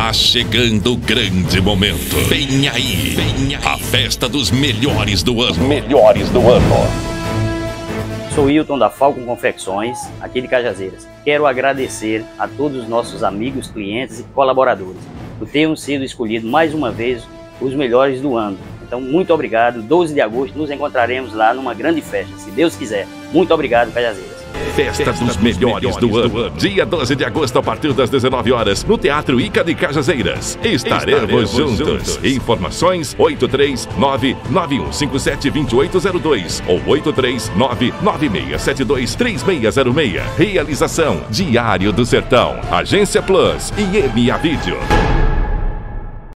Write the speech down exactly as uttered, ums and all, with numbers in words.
Está chegando o grande momento. Vem aí, vem aí. A festa dos melhores do ano. Melhores do ano. Sou Hilton da Falcon Confecções, aqui de Cajazeiras. Quero agradecer a todos os nossos amigos, clientes e colaboradores por termos sido escolhidos mais uma vez os melhores do ano. Então, muito obrigado. doze de agosto nos encontraremos lá numa grande festa, se Deus quiser. Muito obrigado, Cajazeiras. Festa, Festa dos, dos melhores, melhores do, do ano. ano. Dia doze de agosto, a partir das dezenove horas, no Teatro Ica de Cajazeiras. Estaremos, Estaremos juntos. juntos. Informações oito três nove, nove um cinco sete, dois oito zero dois ou oito três nove, nove seis sete dois, três seis zero seis. Realização Diário do Sertão, Agência Plus e M A Vídeo.